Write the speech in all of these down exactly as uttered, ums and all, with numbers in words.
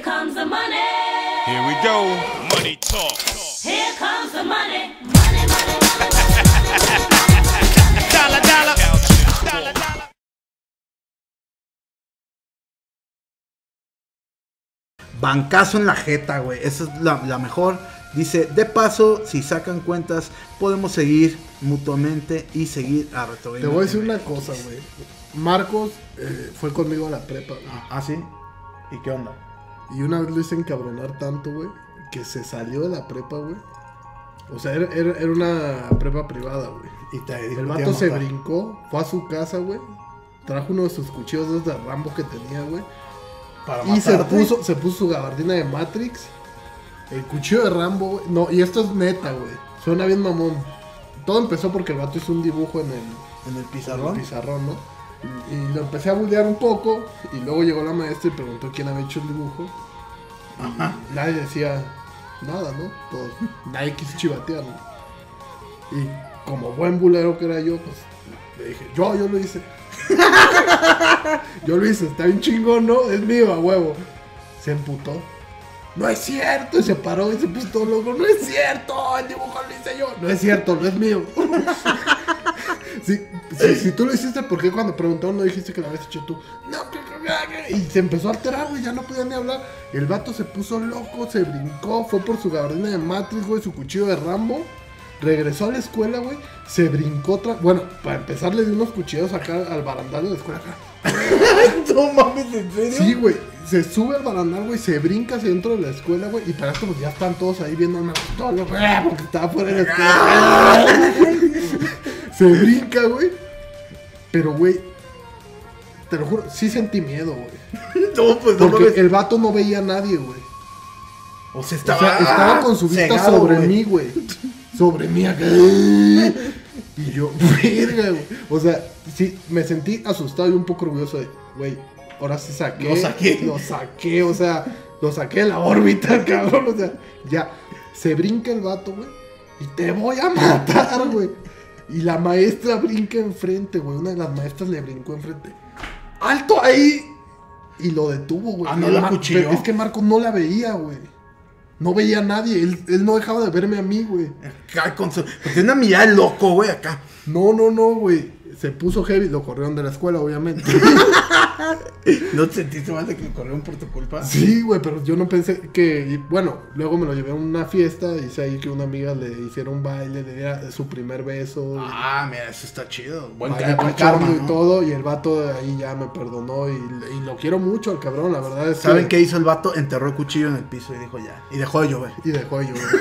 comes the money. Here we go. Money talk. Here comes the money. Money, money, money, money. Dollar, dollar. Dollar, dollar. Bancazo en la jeta, güey. Esa es la, la mejor. Dice, de paso, si sacan cuentas, podemos seguir mutuamente y seguir a Retro Te voy a decir una cosa, güey. Marcos eh, fue conmigo a la prepa, güey. Ah, ¿sí? ¿Y qué onda? Y una vez lo hice encabronar tanto, güey, que se salió de la prepa, güey. O sea, era, era, era una prepa privada, güey. Y te dijo El que vato iba a se matar. brincó, fue a su casa, güey. Trajo uno de sus cuchillos dos de Rambo que tenía, güey. Para Y se matarte. puso, se puso su gabardina de Matrix. El cuchillo de Rambo, güey. No, y esto es neta, güey. Suena bien mamón. Todo empezó porque el vato hizo un dibujo en el, En el en el pizarrón. pizarrón, ¿no? Y lo empecé a bullear un poco. Y luego llegó la maestra y preguntó quién había hecho el dibujo. Ajá. Nadie decía nada, ¿no? Todos, nadie quiso chivatear, ¿no? Y como buen bulero que era yo, pues le dije, yo, yo lo hice. Yo lo hice, está bien chingón, ¿no? Es mío, a huevo. Se emputó. No es cierto, y se paró y se puso todo loco. No es cierto, el dibujo lo hice yo. No es cierto, no es mío. Si, si, si tú lo hiciste, ¿por qué cuando preguntaron no dijiste que lo habías hecho tú? No, que, que, que, y se empezó a alterar, güey, ya no podía ni hablar. El vato se puso loco, se brincó, fue por su gabardina de Matrix, güey, su cuchillo de Rambo. Regresó a la escuela, güey, se brincó otra... Bueno, para empezar le di unos cuchillos acá al barandal de la escuela acá. No mames, ¿en serio? Sí, güey, se sube al barandal, güey, se brinca hacia dentro de la escuela, güey. Y para esto pues ya están todos ahí viendo al todo lo güey, porque estaba fuera de la escuela. Se brinca, güey. Pero, güey, te lo juro, sí sentí miedo, güey. No, pues no Porque mames. el vato no veía a nadie, güey. O sea, O estaba, sea, estaba con su vista cegado, sobre güey. mí, güey. Sobre mí acá. Y yo, verga, güey. O sea, sí, me sentí asustado y un poco orgulloso de, güey, ahora sí saqué. Lo saqué. Lo saqué, o sea, lo saqué de la órbita, cabrón. O sea, ya. Se brinca el vato, güey. Y te voy a matar, güey. Y la maestra brinca enfrente, güey. Una de las maestras le brincó enfrente. ¡Alto ahí! Y lo detuvo, güey. Ah, ¿no El la Mar- acuchilló? pero Es que Marco no la veía, güey. No veía a nadie. Él, él no dejaba de verme a mí, güey. Acá con su... Tiene una mirada de loco, güey, acá. No, no, no, güey. Se puso heavy. Lo corrieron de la escuela, obviamente. ¿No te sentiste mal de que corrieron por tu culpa? Sí, güey, pero yo no pensé que... y bueno, luego me lo llevé a una fiesta. Hice ahí que una amiga le hiciera un baile, le diera su primer beso. Ah, mira, eso está chido. Buen, Baile buen cachondo karma, y ¿no? todo. Y el vato de ahí ya me perdonó. Y, y lo quiero mucho al cabrón, la verdad es ¿Saben que... qué hizo el vato? Enterró el cuchillo en el piso y dijo ya. Y dejó de llover. Y dejó de llover.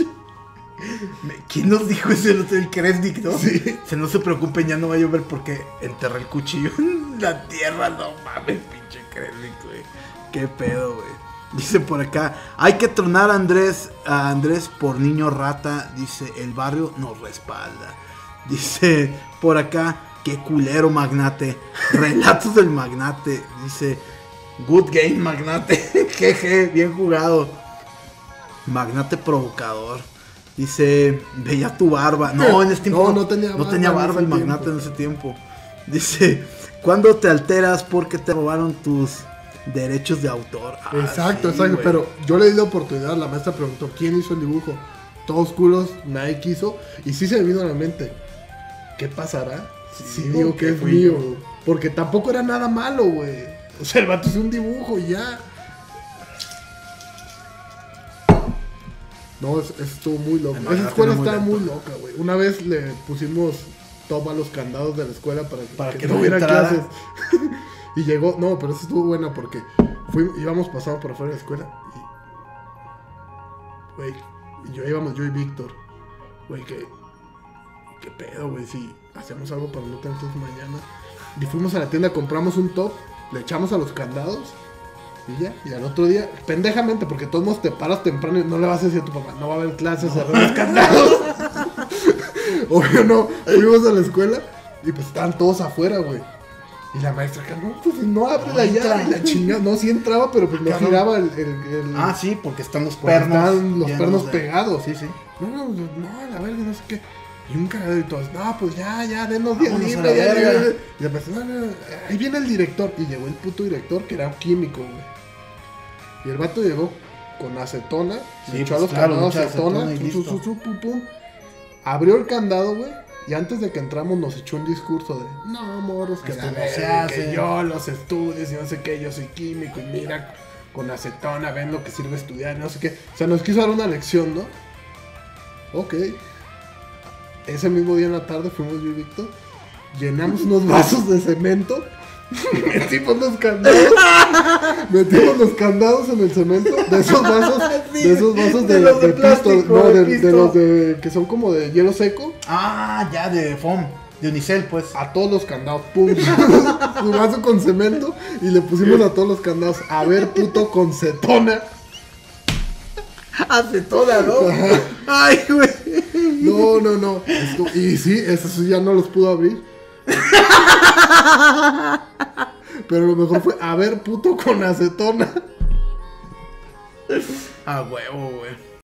¿Quién nos dijo eso? El Kresnik, ¿no? Sí. Se no se preocupen, ya no va a llover porque enterré el cuchillo en la tierra. No mames, pinche Kresnik, güey. Qué pedo, güey. Dice por acá, hay que tronar a Andrés, a Andrés por niño rata. Dice, el barrio nos respalda. Dice por acá, qué culero, magnate. Relatos del magnate. Dice, good game, magnate. Jeje, bien jugado. Magnate provocador. Dice, veía tu barba. No, en ese tiempo No, no tenía no barba tenía en barba ese el magnate tiempo. en ese tiempo. Dice, ¿cuándo te alteras porque te robaron tus derechos de autor? Ah, Exacto, sí, exacto. güey. Pero yo le di la oportunidad. La maestra preguntó quién hizo el dibujo. Todos culos, nadie quiso. Y sí se me vino a la mente. ¿Qué pasará Sí, si digo digo que que es fui mío? yo. Porque tampoco era nada malo, güey. O sea, el vato hizo un dibujo y ya. No, es- eso estuvo muy loco. El Esa magnate escuela era muy estaba muy lento. loca, güey. Una vez le pusimos top a los candados de la escuela para, Para que, que no no hubiera entrara. clases. Y llegó, no, pero eso estuvo buena porque fuimos, íbamos pasando por afuera de la escuela y, güey, y yo íbamos, yo y Víctor, güey, que, qué pedo, güey, si hacemos algo para no tantos mañana. Y fuimos a la tienda, compramos un top, le echamos a los candados y ya, y al otro día, pendejamente, porque todos modos te paras temprano y no le vas a decir a tu papá, no va a haber clases, cerrar los candados. Obvio no, fuimos a la escuela y pues estaban todos afuera, güey. Y la maestra acá, no, pues no abre No la entra. llave, y la chinga, no, sí entraba, pero pues no Cabrón. giraba el, el, el- Ah, sí, porque están los porque pernos. estaban los llenos pernos de- pegados. Sí, sí. No, no, no, la verga, no sé qué. Y un cagadero y todos, no, pues ya, ya, denos diez Vámonos a libras. la ya, verga. ya, ya. Y la maestra, no, no, ahí viene el director. Y llegó el puto director, que era un químico, güey. Y el vato llegó con acetona, Sí, le echó a pues los claro, candados mucha acetona, acetona y su, su, listo. su, su, pum, pum. Abrió el candado, güey. Y antes de que entramos nos echó un discurso de no, morros, que Esto la no verga, se hace. que yo los estudios y no sé qué, yo soy químico y mira, con acetona ven lo que sirve estudiar, no sé qué. O sea, nos quiso dar una lección, ¿no? Ok. Ese mismo día en la tarde fuimos yo y Víctor, llenamos unos vasos de cemento, metimos los candados, metimos los candados en el cemento, de esos vasos, Sí, de esos vasos de, de los de de pisto, plástico, no, de de, de pisto. los de, que son como de hielo seco. Ah, ya, de foam. De unicel, pues. A todos los candados, pum, su vaso con cemento y le pusimos a todos los candados. A ver, puto, con cetona. Acetona, ¿no? Ay, güey. No, no, no. Esto- y sí, esos sí ya no los pudo abrir. Pero lo mejor fue, a ver, puto, con acetona. A huevo, güey.